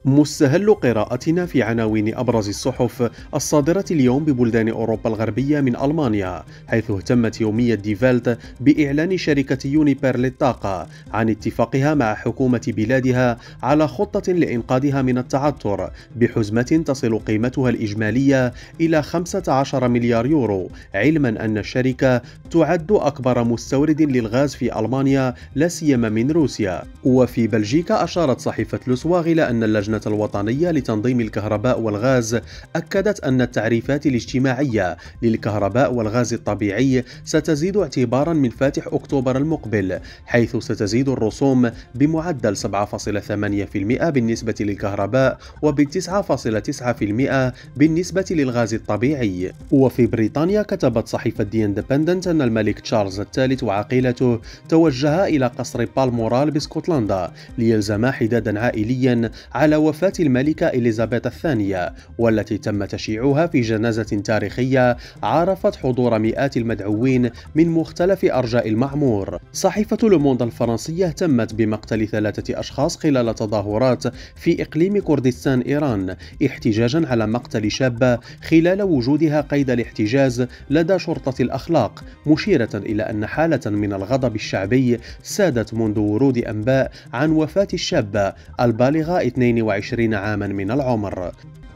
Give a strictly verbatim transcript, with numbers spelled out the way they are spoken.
مستهل قراءتنا في عناوين أبرز الصحف الصادرة اليوم ببلدان أوروبا الغربية من ألمانيا، حيث اهتمت يومية دي فيلت بإعلان شركة يونيبير للطاقة عن اتفاقها مع حكومة بلادها على خطة لإنقاذها من التعثر بحزمة تصل قيمتها الإجمالية إلى خمسة عشر مليار يورو، علما أن الشركة تعد أكبر مستورد للغاز في ألمانيا لا سيما من روسيا. وفي بلجيكا أشارت صحيفة لوسواغ إلى أن اللجنة الوطنية لتنظيم الكهرباء والغاز أكدت أن التعريفات الاجتماعية للكهرباء والغاز الطبيعي ستزيد اعتبارا من فاتح أكتوبر المقبل، حيث ستزيد الرسوم بمعدل سبعة فاصلة ثمانية بالمئة بالنسبة للكهرباء وب تسعة فاصلة تسعة بالمئة بالنسبة للغاز الطبيعي. وفي بريطانيا كتبت صحيفة دي اندبندنت أن الملك تشارلز الثالث وعقيلته توجها إلى قصر بالمورال باسكتلندا ليلزما حدادا عائليا على وفاة الملكة إليزابيث الثانية، والتي تم تشييعها في جنازة تاريخية عرفت حضور مئات المدعوين من مختلف أرجاء المعمور. صحيفة لوموند الفرنسية اهتمت بمقتل ثلاثة أشخاص خلال تظاهرات في إقليم كردستان إيران احتجاجا على مقتل شابة خلال وجودها قيد الاحتجاز لدى شرطة الأخلاق، مشيرة إلى أن حالة من الغضب الشعبي سادت منذ ورود أنباء عن وفاة الشابة البالغة اثنين وعشرين عاما من العمر.